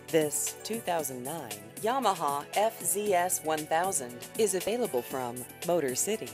This 2009 Yamaha FZS 1000 is available from Motor City.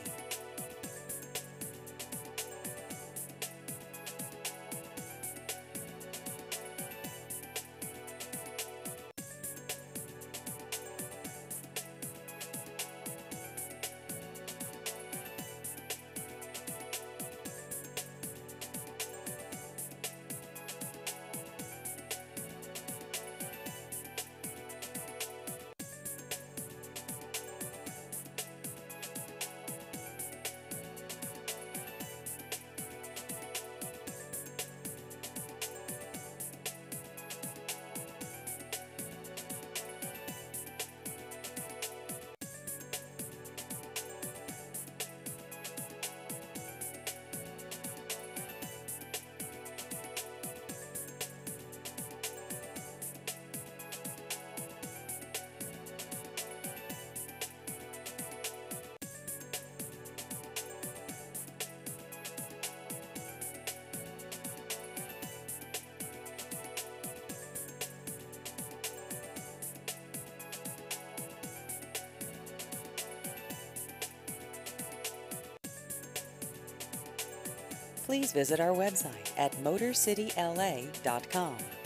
Please visit our website at motorcityla.com.